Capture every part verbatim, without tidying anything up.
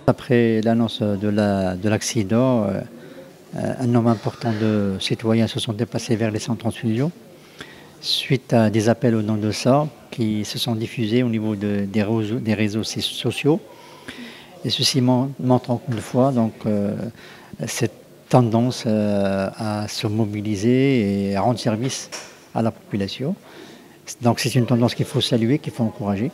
Après l'annonce de l'accident, la, euh, un nombre important de citoyens se sont déplacés vers les centres de transfusion suite à des appels au nom de ça qui se sont diffusés au niveau de, des, réseaux, des réseaux sociaux. Et ceci montre encore une fois donc, euh, cette tendance euh, à se mobiliser et à rendre service à la population. Donc c'est une tendance qu'il faut saluer, qu'il faut encourager.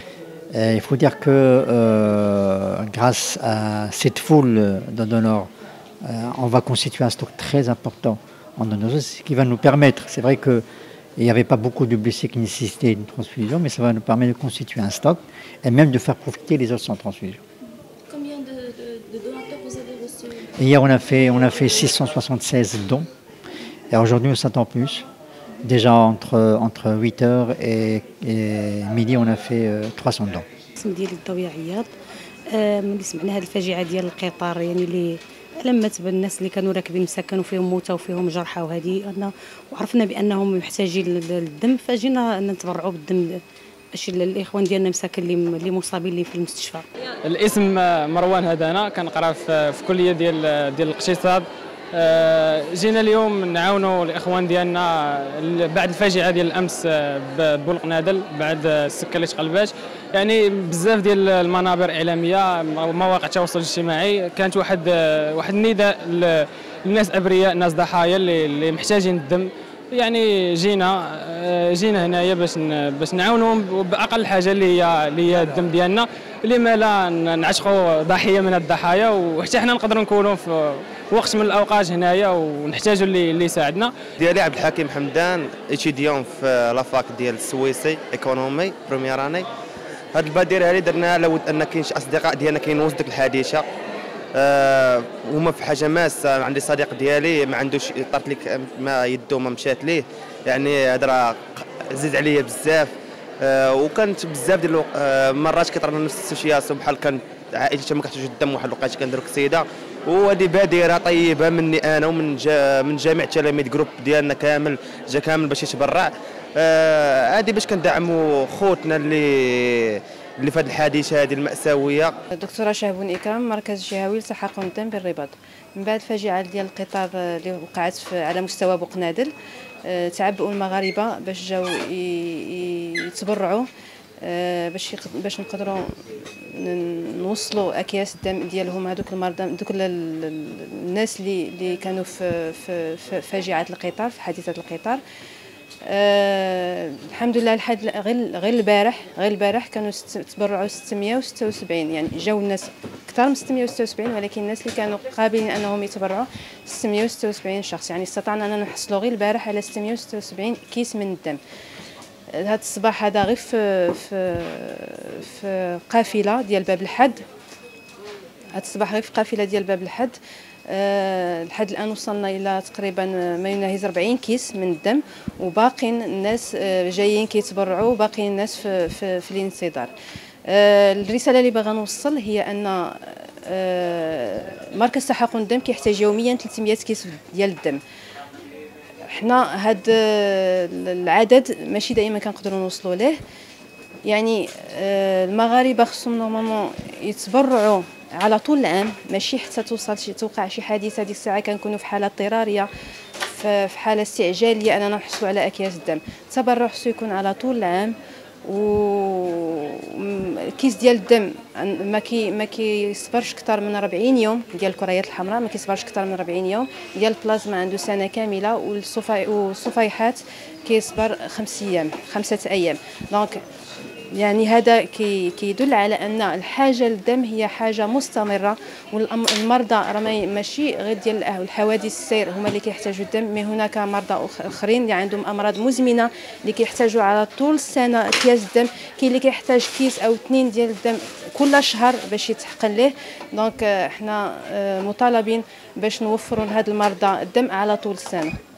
Et il faut dire que euh, grâce à cette foule de donneurs, euh, on va constituer un stock très important en donneurs, ce qui va nous permettre, c'est vrai qu'il n'y avait pas beaucoup de blessés qui nécessitaient une transfusion, mais ça va nous permettre de constituer un stock et même de faire profiter les autres sans transfusion. Combien de, de, de donateurs vous avez reçus? Hier, on a fait, on a fait six cent soixante-seize dons et aujourd'hui on s'attend plus. Déjà entre, entre huit heures et, et midi on a fait euh, trois cents dons. الاسم ديالي ضوية عياض. ملي سمعنا هذه الفاجعة ديال القطار يعني اللي لمت بالناس اللي كانوا راكبين مساكن وفيهم موتى وفيهم جرحى وهذه وعرفنا بانهم محتاجين للدم فجينا نتبرعوا بالدم باش الاخوان ديالنا مساكن اللي مصابين اللي في المستشفى. الاسم مروان هدانا كنقرا في كلية ديال ديال الاقتصاد. جينا اليوم نعاونوا الاخوان ديالنا بعد الفاجعه ديال الامس ببولقنادل بعد السكه اللي تقلبات. يعني بزاف ديال المنابر اعلاميه مواقع التواصل الاجتماعي كانت واحد واحد النداء للناس ابرياء، ناس ضحايا اللي, اللي محتاجين الدم. يعني جينا جينا هنايا باش باش نعاونوهم باقل حاجه اللي هي اللي هي الدم ديالنا، لما لا نعتقوا ضحيه من الضحايا وحتى حنا نقدروا نكونوا في وقت من الاوقات هنايا ونحتاجوا اللي اللي يساعدنا. ديالي عبد الحكيم حمدان، اتيديون في لافاك ديال السويسي ايكونومي بروميير اني. هاد البادره هذه درناها لود ان كاين شي اصدقاء ديالنا كاينوا ديك الحادثه، أه هما في حاجه ماسه. عندي صديق ديالي ما عندوش طرت لك ما يدو ما مشات ليه، يعني هذا راه زيد عليا بزاف. أه وكانت بزاف ديال أه مرات كيطرا لنا نفس السياسه بحال كان عائلتي ما كتحتاج الدم واحد الوقت كنديرو كسيده. وهذه بادره طيبه مني انا ومن جا من جميع التلاميذ جروب ديالنا كامل جا كامل باش يتبرع. هذه أه باش كندعموا خوتنا اللي اللي في هذه الحادثه هذه المأساويه. دكتوره شهبون إكرام، مركز جهوي لتحقن الدم بالرباط. من بعد الفاجعه ديال القطار اللي وقعت في على مستوى بوقنادل، تعبؤوا المغاربه باش جاو يتبرعوا باش باش نقدروا نوصلوا اكياس الدم ديالهم هذوك المرضى دوك الناس اللي اللي كانوا في في فاجعه القطار، في حادثه القطار. أه الحمد لله لحد غير غير البارح غير البارح كانوا تبرعوا ستمائة وستة وسبعين، يعني جاو الناس اكثر من ستمائة وستة وسبعين، ولكن الناس اللي كانوا قابلين انهم يتبرعوا ستمائة وستة وسبعين شخص. يعني استطعنا اننا نحصلوا غير البارح على ستمائة وستة وسبعين كيس من الدم. هذا الصباح هذا غير في في في قافله ديال باب الحد، هذا الصباح غير في قافله ديال باب الحد. أه لحد الان وصلنا الى تقريبا ما يناهز أربعين كيس من الدم، وباقين الناس جايين كيتبرعوا، وباقين الناس في في, في الانتظار. أه الرساله اللي باغا نوصل هي ان أه مركز تحقن الدم كيحتاج يوميا ثلاثمائة كيس ديال الدم. حنا هاد العدد ماشي دائما كنقدروا نوصلوا ليه، يعني أه المغاربه خصهم نورمالمون يتبرعوا على طول العام، ماشي حتى توصل شي توقع شي حادثه ديك الساعه كنكونوا في حاله اضطراريه، في حاله استعجاليه اننا نحصلوا على اكياس الدم. التبرع خصو يكون على طول العام. وكيس ديال الدم ما كي ما كيصبرش اكثر من أربعين يوم، ديال الكريات الحمراء ما كيصبرش اكثر من أربعين يوم، ديال البلازما عنده سنه كامله، والصفيحات كيصبر خمس ايام خمسه ايام. دونك يعني هذا كي كيدل على ان الحاجه للدم هي حاجه مستمره، والمرضى راه ماشي غير ديال الحوادث السير هما اللي كيحتاجوا الدم، مي هناك مرضى اخرين اللي عندهم امراض مزمنه اللي كيحتاجوا على طول السنه اكياس الدم. كاين اللي كيحتاج كيس او اثنين ديال الدم كل شهر باش يتحقن ليه. دونك احنا مطالبين باش نوفروا لهاد المرضى الدم على طول السنه.